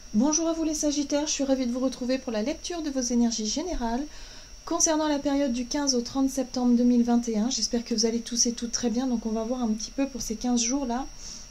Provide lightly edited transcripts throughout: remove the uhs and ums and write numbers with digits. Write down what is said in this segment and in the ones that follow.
Bonjour à vous les Sagittaires, je suis ravie de vous retrouver pour la lecture de vos énergies générales concernant la période du 15 au 30 septembre 2021. J'espère que vous allez tous et toutes très bien, donc on va voir un petit peu pour ces 15 jours-là.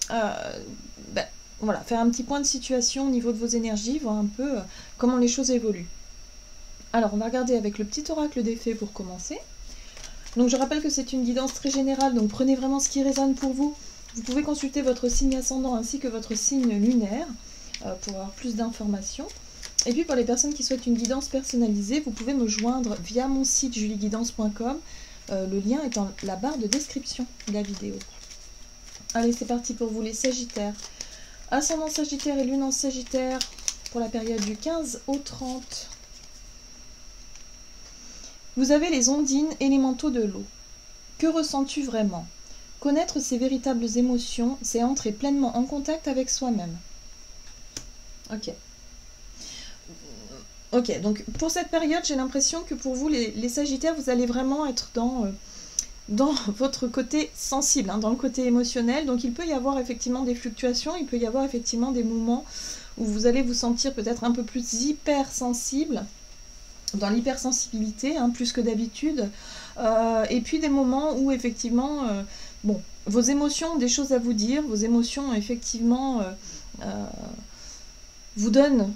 Voilà, faire un petit point de situation au niveau de vos énergies, voir un peu comment les choses évoluent. Alors on va regarder avec le petit oracle des fées pour commencer. Donc je rappelle que c'est une guidance très générale, donc prenez vraiment ce qui résonne pour vous. Vous pouvez consulter votre signe ascendant ainsi que votre signe lunaire pour avoir plus d'informations. Et puis pour les personnes qui souhaitent une guidance personnalisée, vous pouvez me joindre via mon site julieguidance.com. Le lien est dans la barre de description de la vidéo. Allez, c'est parti pour vous les Sagittaires. Ascendant Sagittaire et lune en Sagittaire pour la période du 15 au 30. Vous avez les ondines élémentaux de l'eau. Que ressens-tu vraiment? Connaître ses véritables émotions, c'est entrer pleinement en contact avec soi-même. Ok, donc pour cette période, j'ai l'impression que pour vous, les Sagittaires, vous allez vraiment être dans votre côté sensible, dans le côté émotionnel. Donc il peut y avoir effectivement des fluctuations, il peut y avoir effectivement des moments où vous allez vous sentir peut-être un peu plus hypersensible, dans l'hypersensibilité, plus que d'habitude. Et puis des moments où effectivement, vos émotions ont des choses à vous dire, vos émotions effectivement vous donnent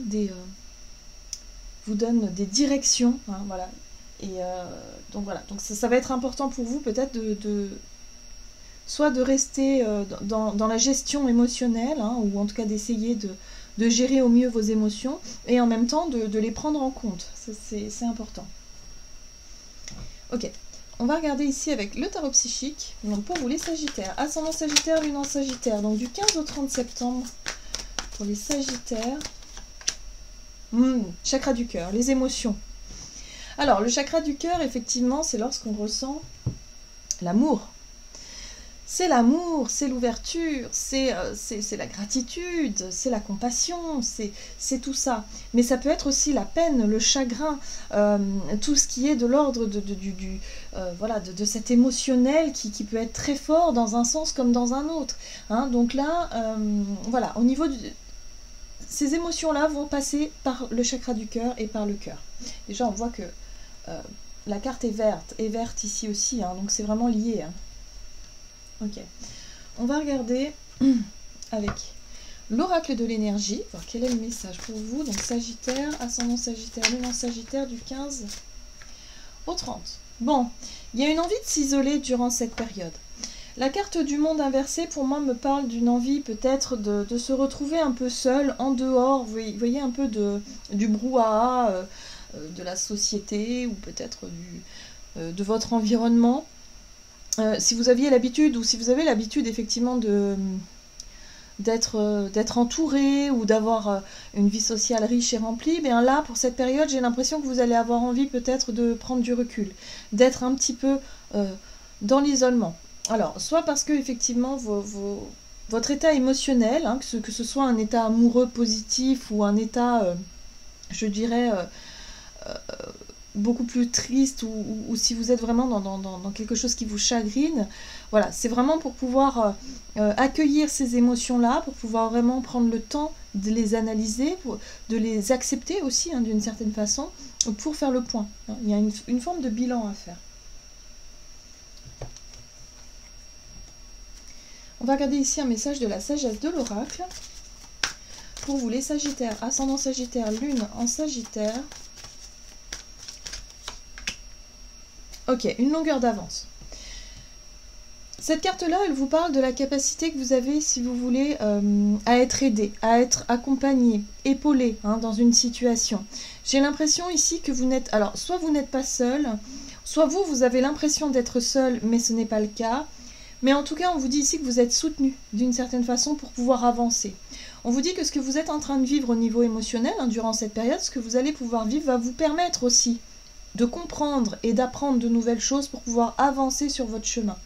des directions, voilà. Et donc voilà, donc ça va être important pour vous peut-être soit de rester dans la gestion émotionnelle, ou en tout cas d'essayer de gérer au mieux vos émotions, et en même temps de les prendre en compte. C'est important. Ok, on va regarder ici avec le tarot psychique, donc pour vous les Sagittaires, ascendant Sagittaire, lune en Sagittaire, donc du 15 au 30 septembre, pour les Sagittaires. Chakra du cœur, les émotions. Alors, le chakra du cœur, effectivement, c'est lorsqu'on ressent l'amour. C'est l'amour, c'est l'ouverture, c'est la gratitude, c'est la compassion, c'est tout ça. Mais ça peut être aussi la peine, le chagrin, tout ce qui est de l'ordre de cet émotionnel qui peut être très fort dans un sens comme dans un autre. Donc là, voilà, au niveau ces émotions-là vont passer par le chakra du cœur et par le cœur. Déjà, on voit que la carte est verte ici aussi, donc c'est vraiment lié. Ok. On va regarder avec l'oracle de l'énergie, voir quel est le message pour vous. Donc Sagittaire, ascendant Sagittaire, lune en Sagittaire du 15 au 30. Bon, il y a une envie de s'isoler durant cette période. La carte du monde inversé, pour moi, me parle d'une envie peut-être de se retrouver un peu seul, en dehors, vous voyez, un peu du brouhaha de la société, ou peut-être de votre environnement. Si vous aviez l'habitude, ou si vous avez l'habitude effectivement d'être entouré, ou d'avoir une vie sociale riche et remplie, bien là, pour cette période, j'ai l'impression que vous allez avoir envie peut-être de prendre du recul, d'être un petit peu dans l'isolement. Alors, soit parce que effectivement votre état émotionnel, que ce soit un état amoureux positif ou un état, je dirais, beaucoup plus triste, ou si vous êtes vraiment dans quelque chose qui vous chagrine, voilà, c'est vraiment pour pouvoir accueillir ces émotions-là, pour pouvoir vraiment prendre le temps de les analyser, de les accepter aussi, d'une certaine façon, pour faire le point. Il y a une forme de bilan à faire. On va regarder ici un message de la sagesse de l'oracle. Pour vous les Sagittaires, ascendant Sagittaire, lune en Sagittaire. Ok, une longueur d'avance. Cette carte-là, elle vous parle de la capacité que vous avez, si vous voulez, à être aidé, à être accompagné, épaulé dans une situation. J'ai l'impression ici que vous n'êtes... Alors, soit vous n'êtes pas seul, soit vous avez l'impression d'être seul, mais ce n'est pas le cas. Mais en tout cas, on vous dit ici que vous êtes soutenu d'une certaine façon pour pouvoir avancer. On vous dit que ce que vous êtes en train de vivre au niveau émotionnel, durant cette période, ce que vous allez pouvoir vivre va vous permettre aussi de comprendre et d'apprendre de nouvelles choses pour pouvoir avancer sur votre chemin.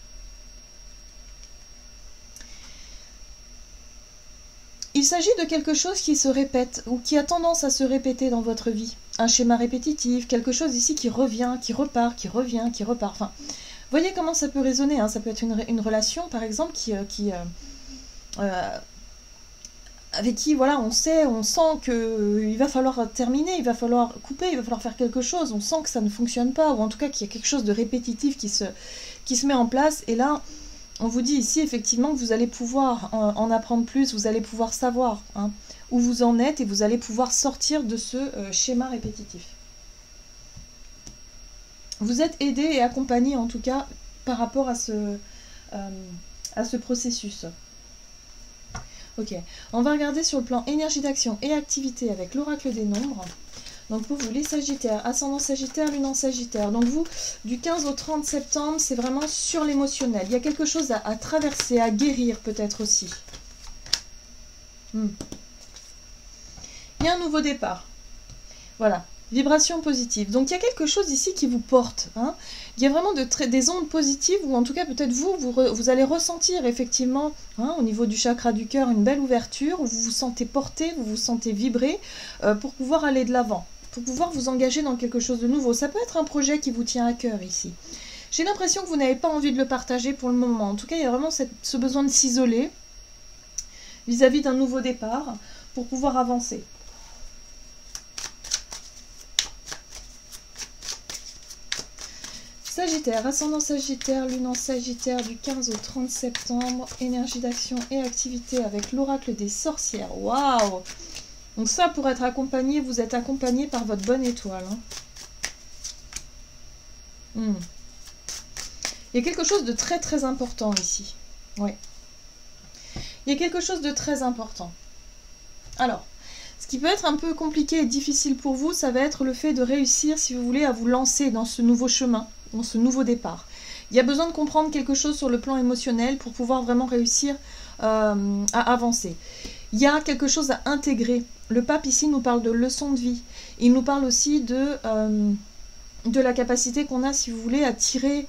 Il s'agit de quelque chose qui se répète ou qui a tendance à se répéter dans votre vie. Un schéma répétitif, quelque chose ici qui revient, qui repart, qui revient, qui repart. Enfin, voyez comment ça peut résonner. Ça peut être une relation, par exemple, qui avec qui, voilà, on sait, on sent qu'il va falloir terminer, il va falloir couper, il va falloir faire quelque chose, on sent que ça ne fonctionne pas, ou en tout cas qu'il y a quelque chose de répétitif qui se met en place, et là, on vous dit ici, effectivement, que vous allez pouvoir en apprendre plus, vous allez pouvoir savoir hein, où vous en êtes, et vous allez pouvoir sortir de ce schéma répétitif. Vous êtes aidé et accompagné, en tout cas, par rapport à ce processus. Ok, on va regarder sur le plan énergie d'action et activité avec l'oracle des nombres. Donc pour vous, les Sagittaires, ascendant Sagittaire, lune en Sagittaire. Donc vous, du 15 au 30 septembre, c'est vraiment sur l'émotionnel. Il y a quelque chose à traverser, à guérir peut-être aussi. Il y a un nouveau départ. Voilà. Vibration positive. Donc il y a quelque chose ici qui vous porte. Hein. Il y a vraiment des ondes positives, ou en tout cas peut-être vous allez ressentir effectivement hein, au niveau du chakra du cœur une belle ouverture, où vous vous sentez porté, vous vous sentez vibrer pour pouvoir aller de l'avant, pour pouvoir vous engager dans quelque chose de nouveau. Ça peut être un projet qui vous tient à cœur ici. J'ai l'impression que vous n'avez pas envie de le partager pour le moment. En tout cas, il y a vraiment ce besoin de s'isoler vis-à-vis d'un nouveau départ pour pouvoir avancer. Sagittaire, ascendant Sagittaire, lune en Sagittaire du 15 au 30 septembre, énergie d'action et activité avec l'oracle des sorcières. Waouh! Donc ça, pour être accompagné, vous êtes accompagné par votre bonne étoile. Hein. Il y a quelque chose de très très important ici. Oui. Il y a quelque chose de très important. Alors, ce qui peut être un peu compliqué et difficile pour vous, ça va être le fait de réussir, si vous voulez, à vous lancer dans ce nouveau chemin, dans ce nouveau départ. Il y a besoin de comprendre quelque chose sur le plan émotionnel pour pouvoir vraiment réussir à avancer. Il y a quelque chose à intégrer. Le pape ici nous parle de leçon de vie. Il nous parle aussi de la capacité qu'on a, si vous voulez, à tirer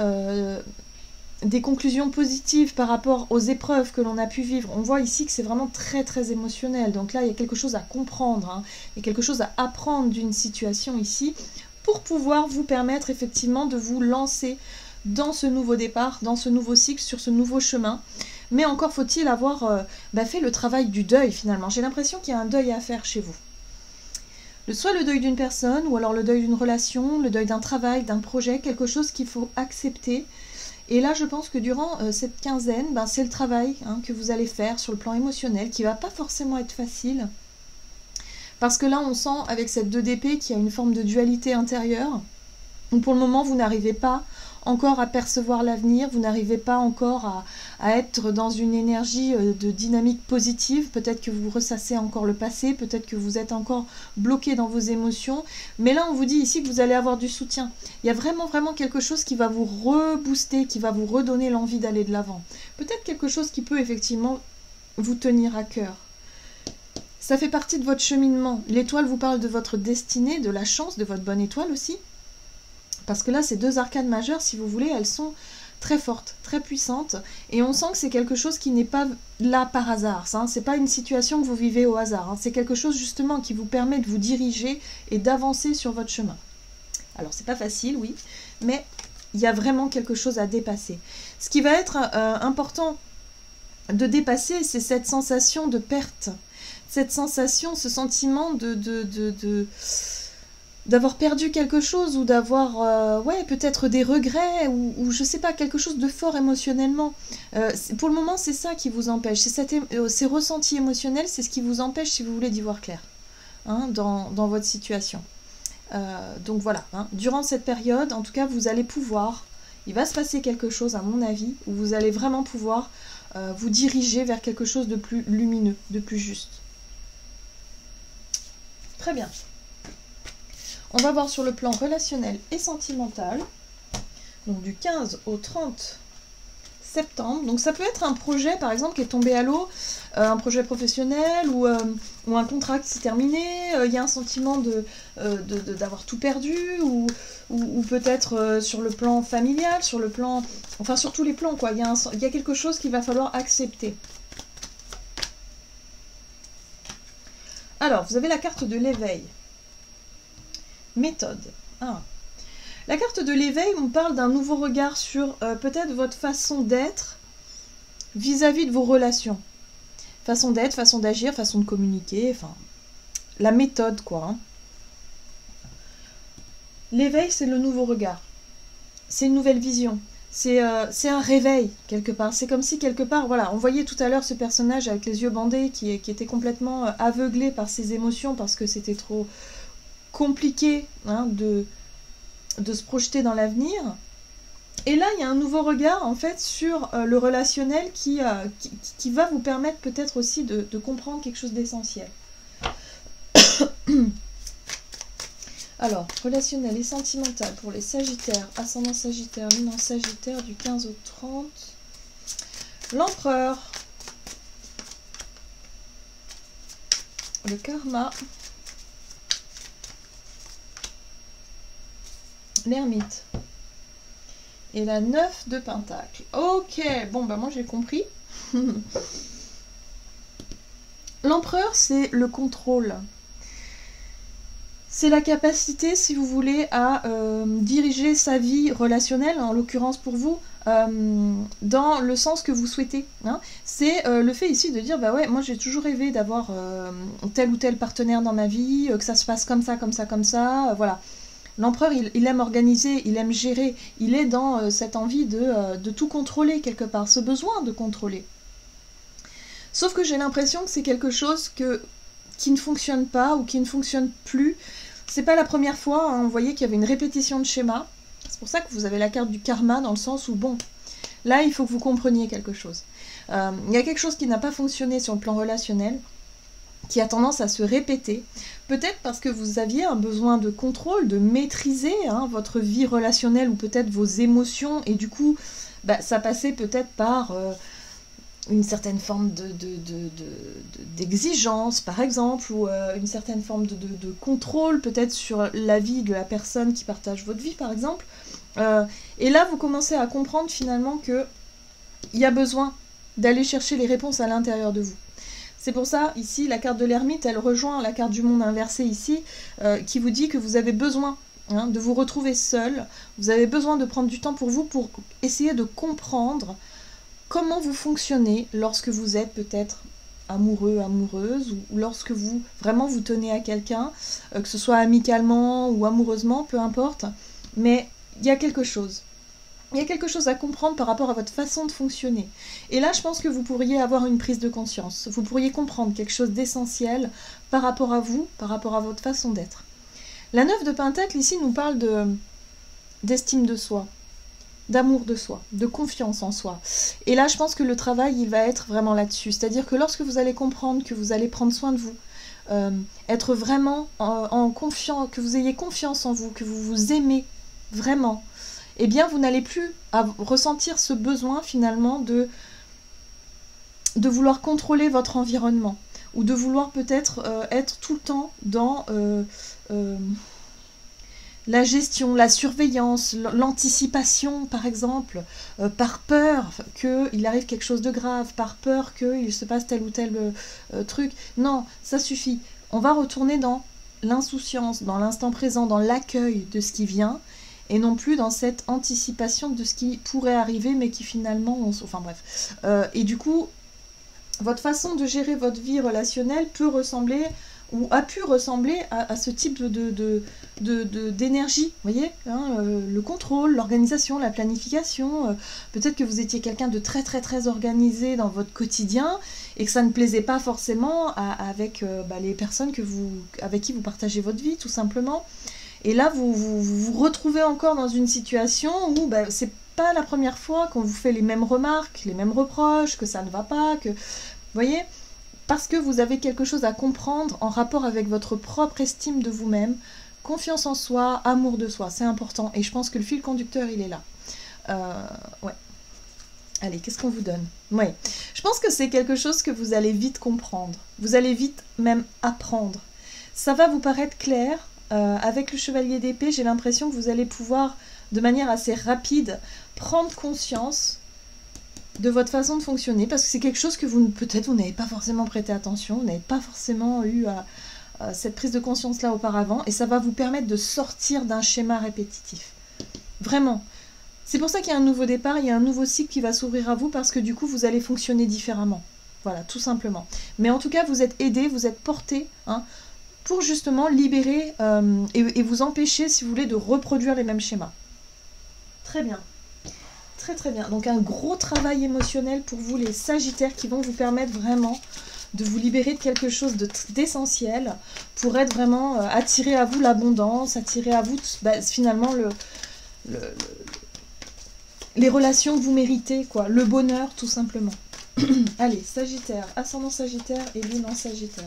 des conclusions positives par rapport aux épreuves que l'on a pu vivre. On voit ici que c'est vraiment très très émotionnel. Donc là, il y a quelque chose à comprendre. Hein. Il y a quelque chose à apprendre d'une situation ici pour pouvoir vous permettre effectivement de vous lancer dans ce nouveau départ, dans ce nouveau cycle, sur ce nouveau chemin. Mais encore faut-il avoir fait le travail du deuil finalement. J'ai l'impression qu'il y a un deuil à faire chez vous. Soit le deuil d'une personne, ou alors le deuil d'une relation, le deuil d'un travail, d'un projet, quelque chose qu'il faut accepter. Et là, je pense que durant cette quinzaine, c'est le travail hein, que vous allez faire sur le plan émotionnel, qui ne va pas forcément être facile. Parce que là, on sent avec cette 2 d'épée qu'il y a une forme de dualité intérieure, où pour le moment, vous n'arrivez pas encore à percevoir l'avenir, vous n'arrivez pas encore à être dans une énergie de dynamique positive. Peut-être que vous ressassez encore le passé, peut-être que vous êtes encore bloqué dans vos émotions. Mais là, on vous dit ici que vous allez avoir du soutien. Il y a vraiment, vraiment quelque chose qui va vous rebooster, qui va vous redonner l'envie d'aller de l'avant. Peut-être quelque chose qui peut effectivement vous tenir à cœur. Ça fait partie de votre cheminement. L'étoile vous parle de votre destinée, de la chance, de votre bonne étoile aussi. Parce que là, ces 2 arcanes majeures, si vous voulez, elles sont très fortes, très puissantes. Et on sent que c'est quelque chose qui n'est pas là par hasard. Ce n'est pas une situation que vous vivez au hasard. Hein. C'est quelque chose justement qui vous permet de vous diriger et d'avancer sur votre chemin. Alors, c'est pas facile, oui, mais il y a vraiment quelque chose à dépasser. Ce qui va être important de dépasser, c'est cette sensation de perte. Cette sensation, ce sentiment d'avoir perdu quelque chose, ou d'avoir peut-être des regrets, ou je sais pas, quelque chose de fort émotionnellement. Pour le moment, c'est ça qui vous empêche. Ces ressentis émotionnels, c'est ce qui vous empêche, si vous voulez, d'y voir clair hein, dans votre situation. Donc voilà, hein, durant cette période, en tout cas, vous allez pouvoir, il va se passer quelque chose, à mon avis, où vous allez vraiment pouvoir vous diriger vers quelque chose de plus lumineux, de plus juste. Très bien. On va voir sur le plan relationnel et sentimental, donc du 15 au 30 septembre. Donc ça peut être un projet, par exemple, qui est tombé à l'eau, un projet professionnel, ou un contrat qui s'est terminé. Il y a un sentiment d'avoir tout perdu, ou peut-être sur le plan familial, sur le plan... Enfin, sur tous les plans, quoi. Il y a quelque chose qu'il va falloir accepter. Alors, vous avez la carte de l'éveil. Méthode. La carte de l'éveil, on parle d'un nouveau regard sur peut-être votre façon d'être vis-à-vis de vos relations. Façon d'être, façon d'agir, façon de communiquer, enfin, la méthode, quoi. Hein. L'éveil, c'est le nouveau regard. C'est une nouvelle vision. C'est un réveil, quelque part. C'est comme si, quelque part, voilà, on voyait tout à l'heure ce personnage avec les yeux bandés qui était complètement aveuglé par ses émotions parce que c'était trop compliqué hein, de se projeter dans l'avenir. Et là, il y a un nouveau regard, en fait, sur le relationnel qui va vous permettre peut-être aussi de comprendre quelque chose d'essentiel. Alors, relationnel et sentimental pour les Sagittaires, ascendant Sagittaire, lune en Sagittaire du 15 au 30. L'Empereur. Le karma. L'ermite. Et la 9 de Pentacle. Ok, bon, bah moi j'ai compris. L'Empereur, c'est le contrôle. C'est la capacité, si vous voulez, à diriger sa vie relationnelle, en l'occurrence pour vous, dans le sens que vous souhaitez. Hein. C'est le fait ici de dire, bah ouais, moi j'ai toujours rêvé d'avoir tel ou tel partenaire dans ma vie, que ça se passe comme ça, comme ça, comme ça, voilà. L'empereur, il aime organiser, il aime gérer, il est dans cette envie de tout contrôler quelque part, ce besoin de contrôler. Sauf que j'ai l'impression que c'est quelque chose qui ne fonctionne pas ou qui ne fonctionne plus. C'est pas la première fois, hein, vous voyez qu'il y avait une répétition de schéma. C'est pour ça que vous avez la carte du karma dans le sens où, bon, là il faut que vous compreniez quelque chose. Il y a quelque chose qui n'a pas fonctionné sur le plan relationnel, qui a tendance à se répéter. Peut-être parce que vous aviez un besoin de contrôle, de maîtriser hein, votre vie relationnelle ou peut-être vos émotions, et du coup, bah, ça passait peut-être par une certaine forme d'exigence, par exemple, ou une certaine forme de contrôle, peut-être sur la vie de la personne qui partage votre vie, par exemple. Et là, vous commencez à comprendre finalement qu'il y a besoin d'aller chercher les réponses à l'intérieur de vous. C'est pour ça, ici, la carte de l'ermite, elle rejoint la carte du monde inversé ici, qui vous dit que vous avez besoin hein, de vous retrouver seul, vous avez besoin de prendre du temps pour vous, pour essayer de comprendre comment vous fonctionnez lorsque vous êtes peut-être amoureux, amoureuse, ou lorsque vous vraiment vous tenez à quelqu'un, que ce soit amicalement ou amoureusement, peu importe, mais il y a quelque chose. Il y a quelque chose à comprendre par rapport à votre façon de fonctionner. Et là, je pense que vous pourriez avoir une prise de conscience. Vous pourriez comprendre quelque chose d'essentiel par rapport à vous, par rapport à votre façon d'être. La 9 de Pentacle, ici, nous parle d'estime de soi, d'amour de soi, de confiance en soi. Et là, je pense que le travail, il va être vraiment là-dessus. C'est-à-dire que lorsque vous allez comprendre que vous allez prendre soin de vous, être vraiment en confiance, que vous ayez confiance en vous, que vous vous aimez vraiment, eh bien, vous n'allez plus ressentir ce besoin, finalement, de vouloir contrôler votre environnement, ou de vouloir peut-être être tout le temps dans la gestion, la surveillance, l'anticipation, par exemple, par peur qu'il arrive quelque chose de grave, par peur qu'il se passe tel ou tel truc. Non, ça suffit. On va retourner dans l'insouciance, dans l'instant présent, dans l'accueil de ce qui vient, et non plus dans cette anticipation de ce qui pourrait arriver, mais qui finalement... Enfin bref. Et du coup, votre façon de gérer votre vie relationnelle peut ressembler... ou a pu ressembler à ce type d'énergie, vous voyez hein, le contrôle, l'organisation, la planification. Peut-être que vous étiez quelqu'un de très très très organisé dans votre quotidien et que ça ne plaisait pas forcément avec les personnes avec qui vous partagez votre vie, tout simplement. Et là, vous vous retrouvez encore dans une situation où c'est pas la première fois qu'on vous fait les mêmes remarques, les mêmes reproches, que ça ne va pas, que... Vous voyez ? Parce que vous avez quelque chose à comprendre en rapport avec votre propre estime de vous-même, confiance en soi, amour de soi, c'est important. Et je pense que le fil conducteur, il est là. Ouais. Allez, qu'est-ce qu'on vous donne? Ouais. Je pense que c'est quelque chose que vous allez vite comprendre. Vous allez vite même apprendre. Ça va vous paraître clair. Avec le chevalier d'épée, j'ai l'impression que vous allez pouvoir, de manière assez rapide, prendre conscience de votre façon de fonctionner, parce que c'est quelque chose que peut-être vous n'avez pas forcément prêté attention, vous n'avez pas forcément eu cette prise de conscience-là auparavant, et ça va vous permettre de sortir d'un schéma répétitif. Vraiment. C'est pour ça qu'il y a un nouveau départ, il y a un nouveau cycle qui va s'ouvrir à vous, parce que du coup, vous allez fonctionner différemment. Voilà, tout simplement. Mais en tout cas, vous êtes aidé, vous êtes porté, hein, pour justement libérer et vous empêcher, si vous voulez, de reproduire les mêmes schémas. Très bien. Très très bien. Donc un gros travail émotionnel pour vous les Sagittaires qui vont vous permettre vraiment de vous libérer de quelque chose d'essentiel pour être vraiment attiré à vous l'abondance, attiré à vous finalement les relations que vous méritez, quoi, le bonheur tout simplement. Allez, Sagittaire, ascendant Sagittaire et lune en Sagittaire.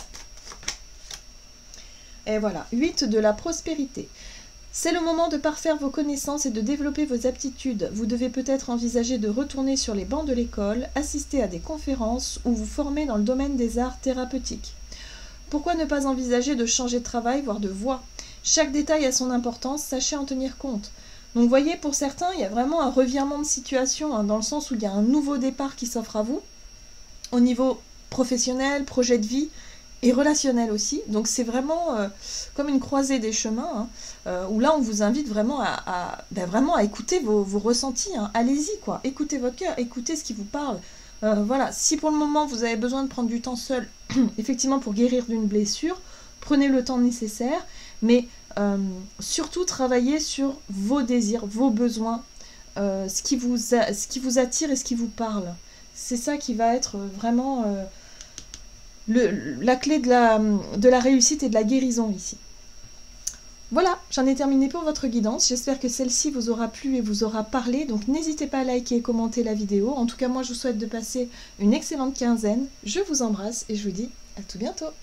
Et voilà, 8 de la prospérité. C'est le moment de parfaire vos connaissances et de développer vos aptitudes. Vous devez peut-être envisager de retourner sur les bancs de l'école, assister à des conférences ou vous former dans le domaine des arts thérapeutiques. Pourquoi ne pas envisager de changer de travail, voire de voie? Chaque détail a son importance, sachez en tenir compte. Donc vous voyez, pour certains, il y a vraiment un revirement de situation, hein, dans le sens où il y a un nouveau départ qui s'offre à vous, au niveau professionnel, projet de vie, et relationnel aussi. Donc c'est vraiment comme une croisée des chemins, hein, où là on vous invite vraiment vraiment à écouter vos ressentis, hein. Allez-y, quoi, écoutez votre cœur, écoutez ce qui vous parle. Voilà, si pour le moment vous avez besoin de prendre du temps seul, effectivement pour guérir d'une blessure, prenez le temps nécessaire, mais surtout travaillez sur vos désirs, vos besoins, ce qui vous attire et ce qui vous parle. C'est ça qui va être vraiment la clé de la réussite et de la guérison ici. Voilà, j'en ai terminé pour votre guidance. J'espère que celle-ci vous aura plu et vous aura parlé. Donc n'hésitez pas à liker et commenter la vidéo. En tout cas, moi je vous souhaite de passer une excellente quinzaine. Je vous embrasse et je vous dis à tout bientôt.